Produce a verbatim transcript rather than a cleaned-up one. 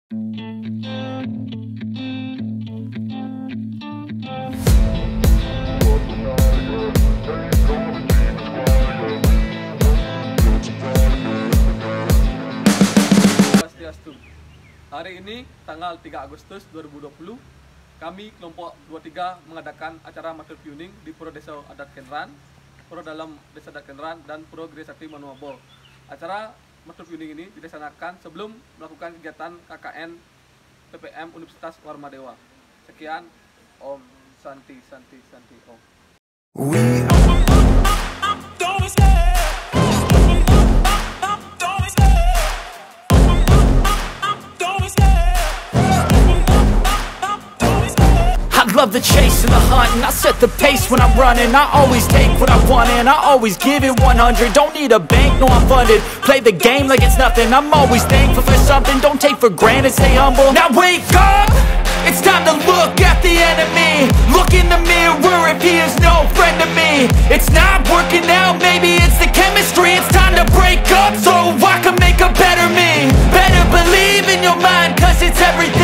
Hari ini tanggal tiga Agustus dua ribu dua puluh, kami kelompok dua puluh tiga mengadakan acara Master Tuning di Pura Desa Adat Kenran, Pura Dalam Desa Adat Kenran, dan Pura Gede Sakti Manuabo. Acara Master Tuning ini dilaksanakan sebelum melakukan kegiatan K K N P P M Universitas Warmadewa. Sekian, Om Santi Santi Santi Om. We love the chase and the hunt, and I set the pace when I'm running. I always take what I want and I always give it one hundred. Don't need a bank, no I'm funded. Play the game like it's nothing. I'm always thankful for something. Don't take for granted, stay humble. Now wake up, it's time to look at the enemy. Look in the mirror if he is no friend to me. It's not working out, maybe it's the chemistry. It's time to break up so I can make a better me. Better believe in your mind, cause it's everything.